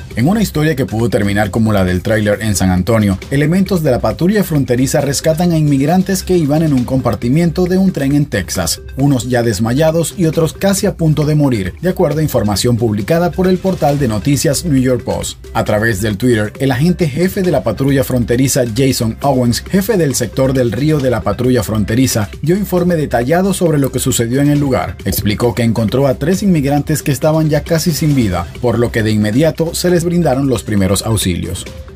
En una historia que pudo terminar como la del tráiler en San Antonio, elementos de la patrulla fronteriza rescatan a inmigrantes que iban en un compartimiento de un tren en Texas, unos ya desmayados y otros casi a punto de morir, de acuerdo a información publicada por el portal de noticias New York Post. A través del Twitter, el agente jefe de la patrulla fronteriza Jason Owens, jefe del sector del río de la patrulla fronteriza, dio informe detallado sobre lo que sucedió en el lugar. Explicó que encontró a 3 inmigrantes que estaban ya casi sin vida, por lo que de inmediato se les brindaron los primeros auxilios.